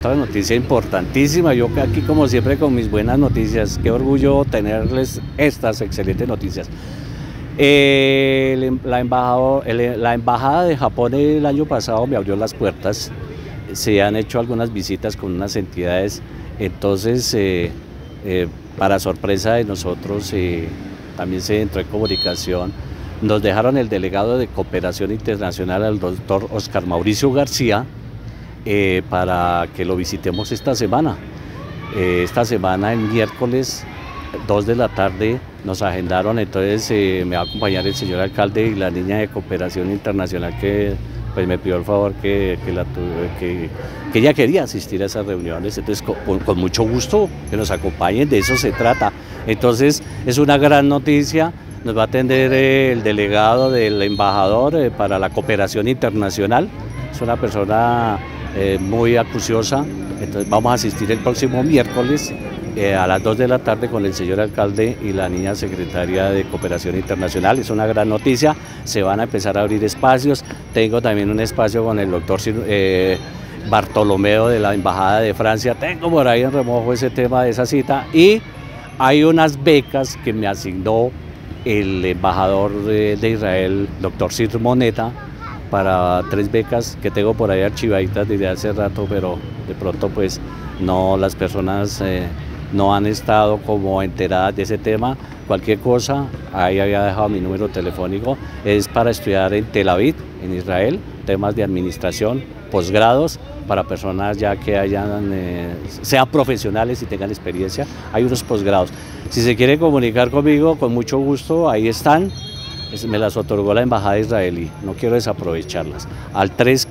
Otra noticia importantísima, yo aquí como siempre con mis buenas noticias, qué orgullo tenerles estas excelentes noticias. La embajada de Japón el año pasado me abrió las puertas, se han hecho algunas visitas con unas entidades, entonces para sorpresa de nosotros también se entró en comunicación, nos dejaron el delegado de Cooperación Internacional, al doctor Oscar Mauricio García, para que lo visitemos esta semana. Esta semana, el miércoles 2 de la tarde, nos agendaron, entonces me va a acompañar el señor alcalde y la niña de Cooperación Internacional que pues me pidió el favor que ella quería asistir a esas reuniones, entonces con mucho gusto que nos acompañen, de eso se trata. Entonces es una gran noticia, nos va a atender el delegado del embajador para la Cooperación Internacional, es una persona muy acuciosa, entonces vamos a asistir el próximo miércoles a las 2 de la tarde con el señor alcalde y la niña secretaria de Cooperación Internacional. Es una gran noticia, se van a empezar a abrir espacios, tengo también un espacio con el doctor Bartolomeo de la Embajada de Francia, tengo por ahí en remojo ese tema de esa cita, y hay unas becas que me asignó el embajador de Israel, doctor Sir Moneta, para 3 becas que tengo por ahí archivaditas desde hace rato, pero de pronto pues no, las personas no han estado como enteradas de ese tema. Cualquier cosa, ahí había dejado mi número telefónico, es para estudiar en Tel Aviv, en Israel, temas de administración, posgrados, para personas ya que sean profesionales y tengan experiencia, hay unos posgrados. Si se quiere comunicar conmigo, con mucho gusto, ahí están, me las otorgó la Embajada israelí, no quiero desaprovecharlas, al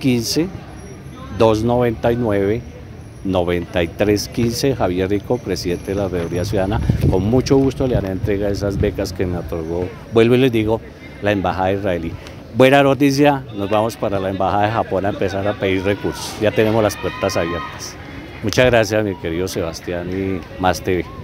315-299-9315, Javier Rico, presidente de la Regiduría Ciudadana, con mucho gusto le haré entrega de esas becas que me otorgó, vuelvo y les digo, la Embajada israelí. Buena noticia, nos vamos para la Embajada de Japón a empezar a pedir recursos, ya tenemos las puertas abiertas. Muchas gracias mi querido Sebastián y Más TV.